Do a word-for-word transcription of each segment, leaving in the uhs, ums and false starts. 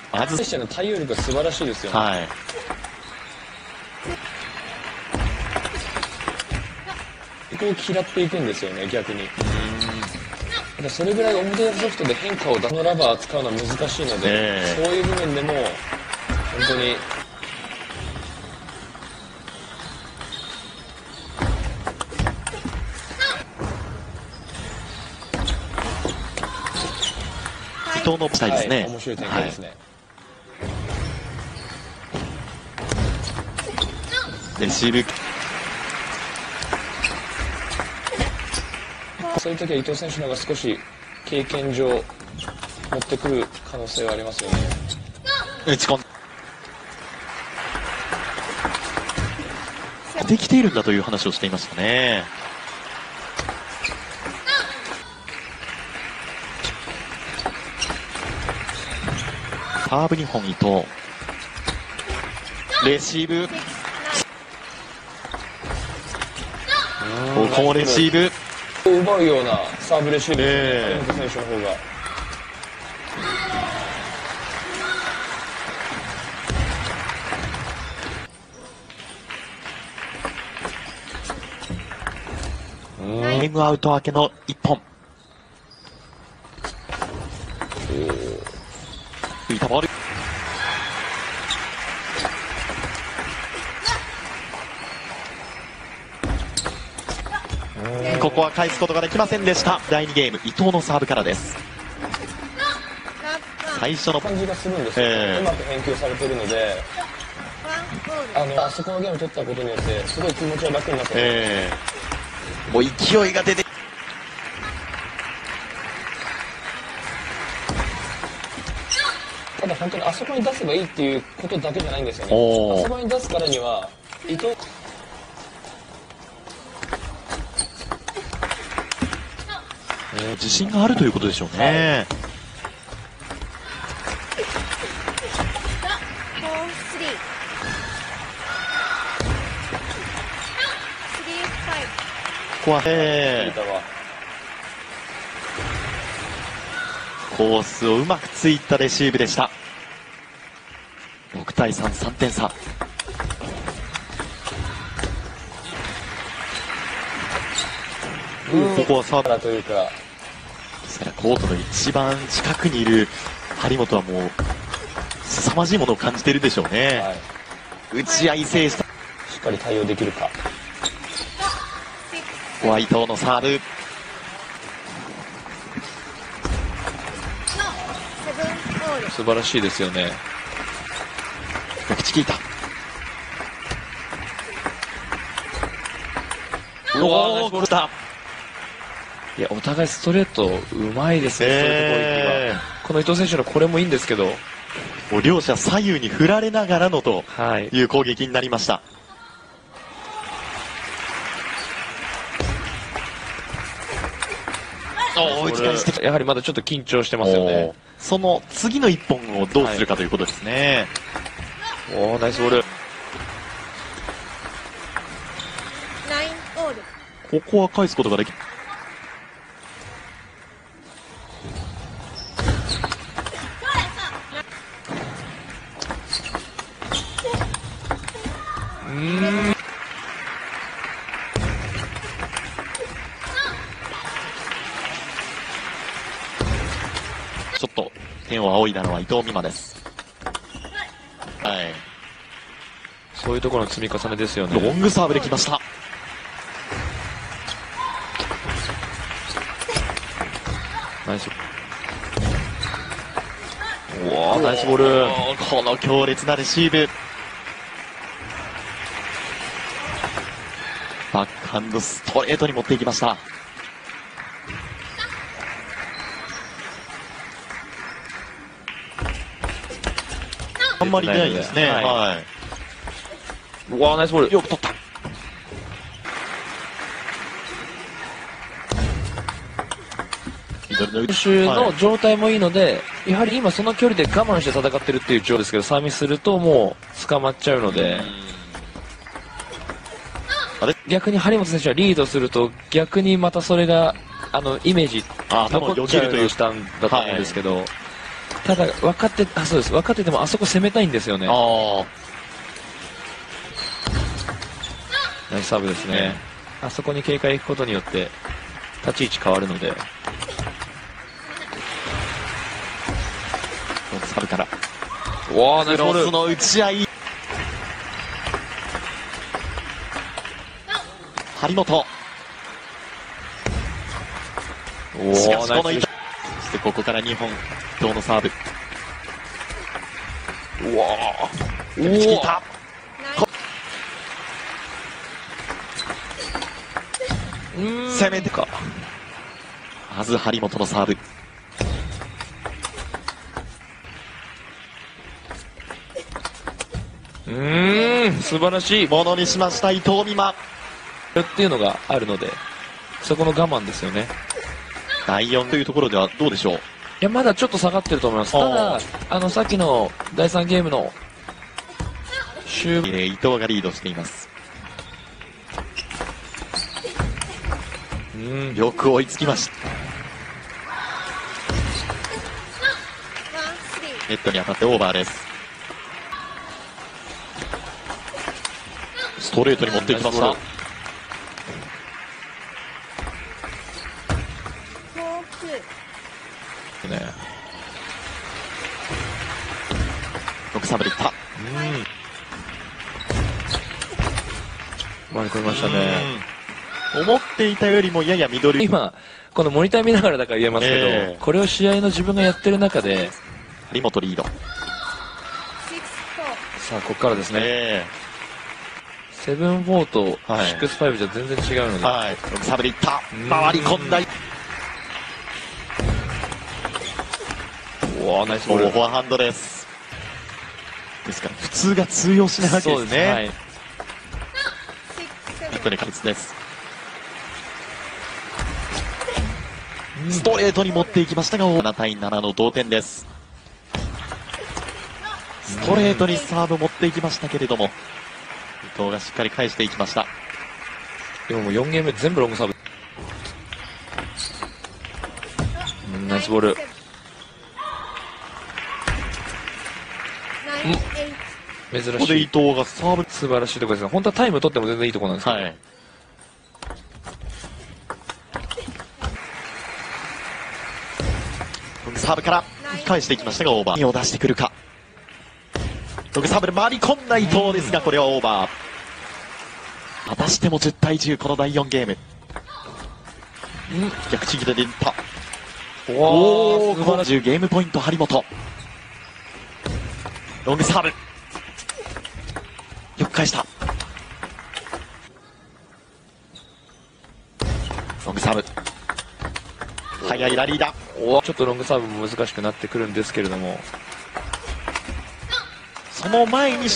まず選手の対応力が素晴らしいですよね。 はい。 ここを嫌っていくんですよね、逆に。ただそれぐらい表ソフトで変化を出すのラバー使うのは難しいので、 えー、 そういう部分でも本当に伊藤のしたいですね、 はい、面白い展開ですね。はい、 レシーブそういう時は伊藤選手の方が少し経験上持ってくる可能性はありますよね。 打ち込んできているんだという話をしていましたね。サーブにほん伊藤、レシーブ、ここもレシーブ奪うようなサーブレシーブですね、 張本選手の方が。 ゲームアウト明けのいっぽん。浮いたボール。ここは返すことができませんでした。だいにゲーム、伊藤のサーブからです。最初の感じがするんですよ、えー、うまく返球されているので、あのあそこのゲームを取ったことによってすごい気持ちが楽になった、 えー、もう勢いが出て、 ただ本当にあそこに出せばいいっていうことだけじゃないんですよね。あそこに出すからには伊藤自信があるということでしょうね。はい、ここは、えー、コースをうまくついたレシーブでした。ろくたいさん、さんてん差。ここはサーブというか、 ですからコートの一番近くにいる張本はもう凄まじいものを感じているでしょうね。はい、打ち合い制した。 しっかり対応できるか。ここは伊藤のサーブ。 素晴らしいですよね。 チキータ。 おお、ゴールだ。いや、お互いストレートうまいですね、ストレート攻撃が。この伊藤選手のこれもいいんですけど、 もう両者左右に振られながらのという攻撃になりました。 おお、打ち返して、やはりまだちょっと緊張してますよね。 その次の一本をどうするかということですね。 はい、おお、ナイスボール。 ここは返すことができる。 うんちょっと天を仰いだのは伊藤美誠です。はい。 そういうところの積み重ねですよね。 ロングサーブできました。 ナイス。おお、ナイスボール。 この強烈なレシーブ。バックハンドストレートに持っていきました。あんまりないですね。はい。はい、 うわー、ナイスボール。 よく取った。 選手の状態もいいので、はい、やはり今その距離で我慢して戦ってるっていう状況ですけど、サーミスするともう捕まっちゃうので、あれ逆に張本選手はリードすると逆にまたそれがあのイメージ残っちゃうようにしたんだと思うんですけど、 ただ分かってあそうです分かっててもあそこ攻めたいんですよね。 あナイスサーブですね。あそこに警戒行くことによって立ち位置変わるので。 あ、サブからわあナイスボール。 クロスの打ち合い、張本、 おしかしこの板、 おナイス。 そしてここからにほん、今日のサーブ、 うわあおチキータ、 おー攻めてか、まず張本のサーブ、 うーん素晴らしいものにしました伊藤美誠。 っていうのがあるのでそこの我慢ですよね。 だいよんというところではどうでしょう。 いやまだちょっと下がってると思います。ただあのさっきのだいさんゲームの終盤えー伊藤がリードしています。 うんよく追いつきました。ネットに当たってオーバーです。ストレートに持っていきました。ね、ろくサーブでいった。 回り込みましたね。 思っていたよりもややミドル。 今このモニター見ながらだから言えますけど、 えーこれを試合の自分がやってる中で張本リード。 さあここからですね、 えセブンフォーとはいシックスファイブじゃ全然違うので、 ーはい。ろくサーブでいったうん。 回り込んだ。 おおナイスボール。 フォアハンドです。ですから普通が通用しないわけですね。 はい、 ネットに確実です。ストレートに持っていきましたが、ななたいななの同点です。ストレートにサーブ持っていきましたけれども、伊藤がしっかり返していきました。 今もうよんゲーム全部ロングサーブ。うんナイスボール。珍ここで伊しい藤がサーブ。 素晴らしいところですね。本当はタイム取っても全然いいところなんですけど、 はい。サーブから返していきましたがオーバー。何を出してくるか。ログサーブで回り込んだ伊藤ですが、これはオーバー。またしてもじゅうたいじゅう、このだいよんゲーム。逆ちぎりでいった。おー、 おー素晴らしい。 じゅうゲームポイント張本。ロングサーブ。よく返した。ロングサーブ。速いラリーだ。 おーちょっとロングサーブも難しくなってくるんですけれども、 その前に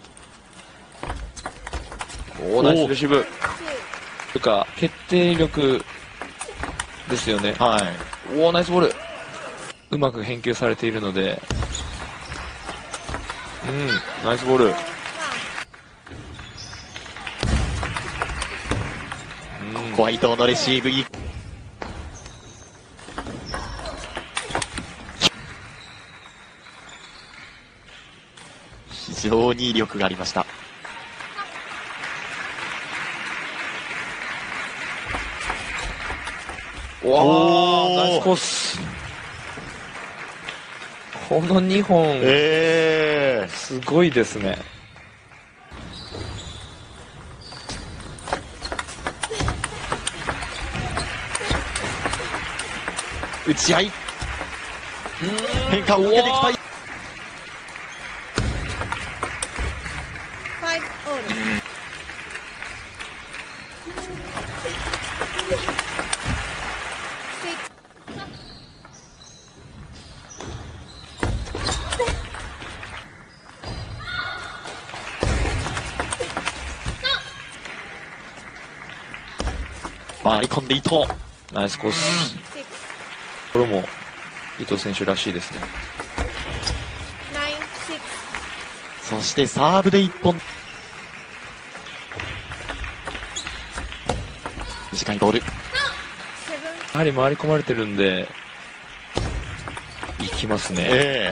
おーナイスレシーブというか決定力ですよね。 はいおーナイスボール。うまく返球されているので、うんナイスボール。うんここは伊藤のレシーブ。非常に威力がありました。 わおーーナイスコース。このにほんええすごいですね。 打ち合い。変化を受けてきた。回り込んで伊藤。 ナイスコース。これも伊藤選手らしいですね。 そしてサーブで一本。短いボール。 やはり回り込まれてるんで、 きますね。 え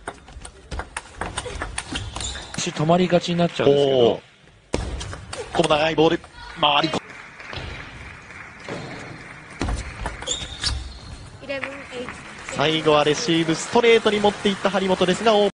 足止まりがちになっちゃうんですけおど、 この長いボール、回り込最後はレシーブストレートに持っていった張本ですが、